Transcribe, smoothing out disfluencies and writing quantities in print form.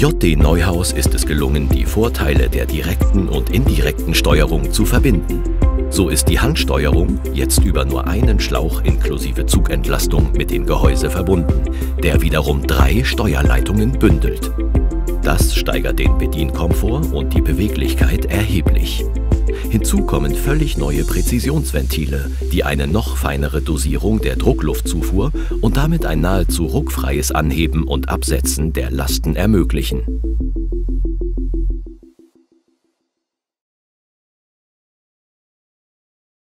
JD Neuhaus ist es gelungen, die Vorteile der direkten und indirekten Steuerung zu verbinden. So ist die Handsteuerung jetzt über nur einen Schlauch inklusive Zugentlastung mit dem Gehäuse verbunden, der wiederum 3 Steuerleitungen bündelt. Das steigert den Bedienkomfort und die Beweglichkeit erheblich. Hinzu kommen völlig neue Präzisionsventile, die eine noch feinere Dosierung der Druckluftzufuhr und damit ein nahezu ruckfreies Anheben und Absetzen der Lasten ermöglichen.